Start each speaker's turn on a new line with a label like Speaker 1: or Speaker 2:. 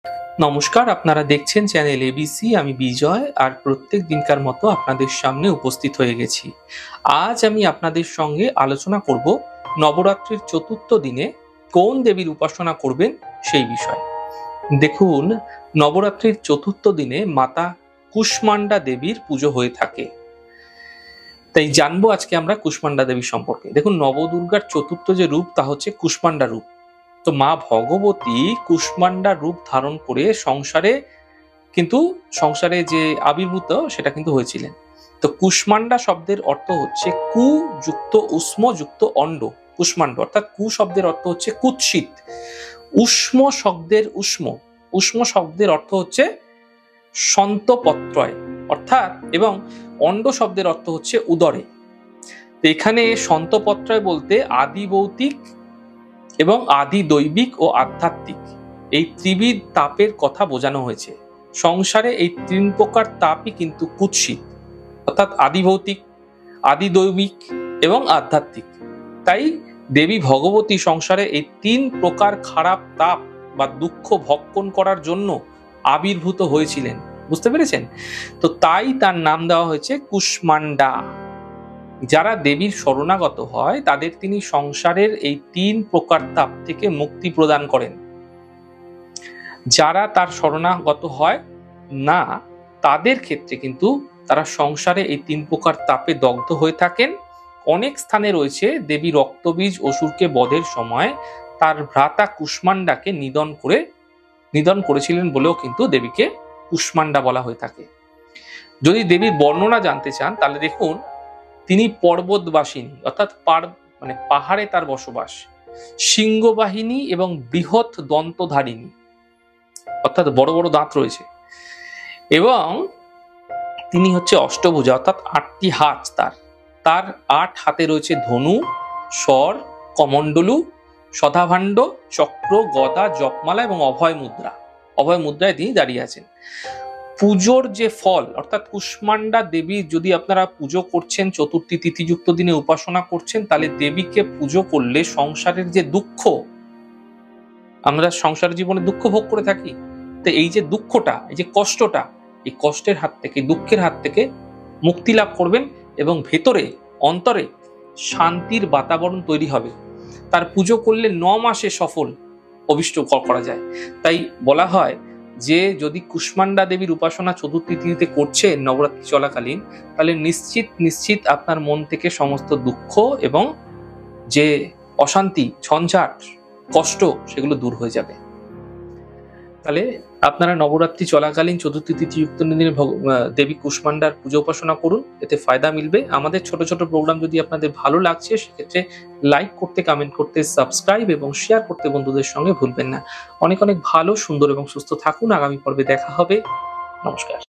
Speaker 1: নমস্কার, আপনারা দেখছেন চ্যানেল এবিসি। আমি বিজয়, আর প্রত্যেক দিনকার মতো আপনাদের সামনে উপস্থিত হয়ে গেছি। আজ আমি আপনাদের সঙ্গে আলোচনা করব নবরাত্রির চতুর্থ দিনে কোন দেবীর উপাসনা করবেন সেই বিষয়ে। দেখুন, নবরাত্রির চতুর্থ দিনে মাতা কুষ্মান্ডা দেবীর পুজো হয়ে থাকে। তাই জানবো আজকে আমরা কুষ্মান্ডা দেবী সম্পর্কে। দেখুন, নবদুর্গার চতুর্থ যে রূপ তা হচ্ছে কুষ্মান্ডা রূপ। তো মা ভগবতী কুষ্মান্ডা রূপ ধারণ করে সংসারে যে আবির্ভূত সেটা কিন্তু হয়েছিলেন। তো কুষ্মান্ডা শব্দের অর্থ হচ্ছে কু যুক্ত উষ্ম যুক্ত অণ্ড। কুষ্মান্ড অর্থাৎ কু শব্দের অর্থ হচ্ছে কুৎসিত, উষ্ম শব্দের অর্থ হচ্ছে সন্তপত্রয় অর্থাৎ, এবং অণ্ড শব্দের অর্থ হচ্ছে উদরে। তো এখানে সন্তপত্রয় বলতে আদি ভৌতিক এবং আদি দৈবিক ও আধ্যাত্মিক এই ত্রিবিধ তাপের কথা বোঝানো হয়েছে। সংসারে এই তিন প্রকার তাপই কিন্তু কুৎসিত, অর্থাৎ আদি ভৌতিক, আদি দৈবিক এবং আধ্যাত্মিক। তাই দেবী ভগবতী সংসারে এই তিন প্রকার খারাপ তাপ বা দুঃখ ভক্ষণ করার জন্য আবির্ভূত হয়েছিলেন। বুঝতে পেরেছেন? তো তাই তার নাম দেওয়া হয়েছে কুষ্মান্ডা। যারা দেবীর শরণাগত হয় তাদের তিনি সংসারের এই তিন প্রকার তাপ থেকে মুক্তি প্রদান করেন। যারা তার শরণাগত হয় না তাদের ক্ষেত্রে কিন্তু তারা সংসারে এই তিন প্রকার তাপে দগ্ধ হয়ে থাকেন। অনেক স্থানে রয়েছে দেবী রক্তবীজ অসুরকে বধের সময় তার ভ্রাতা কুষ্মান্ডাকে নিধন করেছিলেন বলেও কিন্তু দেবীকে কুষ্মান্ডা বলা হয়ে থাকে। যদি দেবীর বর্ণনা জানতে চান তাহলে দেখুন, তিনি পর্বতবাসিনী অর্থাৎ পাহাড়ে তার বসবাস, সিংহবাহিনী এবং বৃহৎ দন্তধারিণী অর্থাৎ বড় বড় দাঁত রয়েছে, এবং তিনি হচ্ছে অষ্টভুজা অর্থাৎ 8টি হাত তার 8 হাতে রয়েছে ধনু, স্বর, কমণ্ডলু, সদাভাণ্ড, চক্র, গদা, জপমালা এবং অভয় মুদ্রায় তিনি দাঁড়িয়ে আছেন। পুজোর যে ফল অর্থাৎ কুষ্মান্ডা দেবী যদি আপনারা পুজো করছেন, চতুর্থী তিথিযুক্ত দিনে উপাসনা করছেন, তাহলে দেবীকে পুজো করলে সংসারের যে দুঃখ, আমরা সংসার জীবনে দুঃখ ভোগ করে থাকি, তো এই যে দুঃখটা, এই যে কষ্টটা, এই কষ্টের হাত থেকে, দুঃখের হাত থেকে মুক্তি লাভ করবেন এবং ভেতরে অন্তরে শান্তির বাতাবরণ তৈরি হবে। তার পুজো করলে 9 মাসে সফল অভিষ্ট করা যায়। তাই বলা হয় যে যদি কুষ্মান্ডা দেবীর উপাসনা চতুর্থী তিথিতে করছেন নবরাত্রি চলাকালীন, তাহলে নিশ্চিত আপনার মন থেকে সমস্ত দুঃখ এবং যে অশান্তি, ঝঞ্ঝাট, কষ্ট সেগুলো দূর হয়ে যাবে। তাহলে আপনারা নবরাত্রি চলাকালীন চতুর্থী তিথিযুক্ত দিনে দেবী কুষ্মান্ডার পুজো উপাসনা করুন, এতে ফায়দা মিলবে। আমাদের ছোট ছোট প্রোগ্রাম যদি আপনাদের ভালো লাগছে সেক্ষেত্রে লাইক করতে, কমেন্ট করতে, সাবস্ক্রাইব এবং শেয়ার করতে বন্ধুদের সঙ্গে ভুলবেন না। অনেক অনেক ভালো, সুন্দর এবং সুস্থ থাকুন। আগামী পর্বে দেখা হবে। নমস্কার।